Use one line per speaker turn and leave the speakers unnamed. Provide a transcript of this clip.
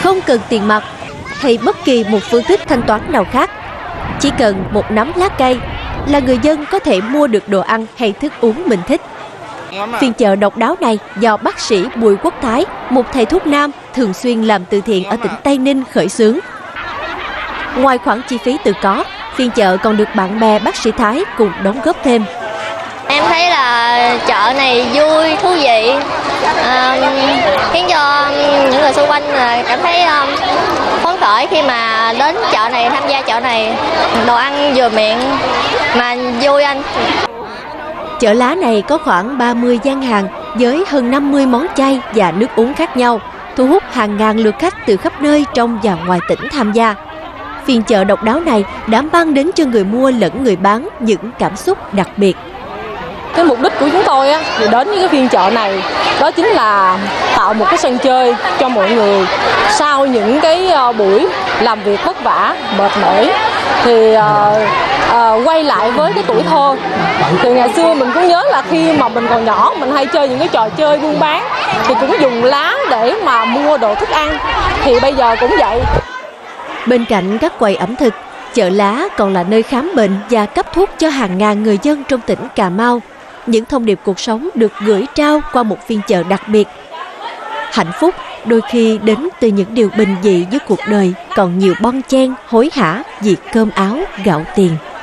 không cần tiền mặt hay bất kỳ một phương thức thanh toán nào khác. Chỉ cần một nắm lá cây là người dân có thể mua được đồ ăn hay thức uống mình thích. Phiên chợ độc đáo này do bác sĩ Bùi Quốc Thái, một thầy thuốc nam thường xuyên làm từ thiện ở tỉnh Tây Ninh khởi xướng. Ngoài khoản chi phí tự có, phiên chợ còn được bạn bè bác sĩ Thái cùng đóng góp thêm.
Em thấy là chợ này vui, thú vị, khiến cho những người xung quanh cảm thấy phấn khởi khi mà đến chợ này, tham gia chợ này. Đồ ăn vừa miệng mà vui anh.
Chợ lá này có khoảng 30 gian hàng với hơn 50 món chay và nước uống khác nhau, thu hút hàng ngàn lượt khách từ khắp nơi trong và ngoài tỉnh tham gia. Phiên chợ độc đáo này đã mang đến cho người mua lẫn người bán những cảm xúc đặc biệt.
Cái mục đích của chúng tôi thì đến với cái phiên chợ này đó chính là tạo một cái sân chơi cho mọi người sau những cái buổi làm việc vất vả, mệt mỏi thì quay lại với cái tuổi thơ. Từ ngày xưa mình cũng nhớ là khi mà mình còn nhỏ mình hay chơi những cái trò chơi buôn bán thì cũng dùng lá để mà mua đồ thức ăn, thì bây giờ cũng vậy.
Bên cạnh các quầy ẩm thực, chợ lá còn là nơi khám bệnh và cấp thuốc cho hàng ngàn người dân trong tỉnh Cà Mau. Những thông điệp cuộc sống được gửi trao qua một phiên chợ đặc biệt. Hạnh phúc đôi khi đến từ những điều bình dị với cuộc đời còn nhiều bon chen, hối hả vì cơm áo, gạo tiền.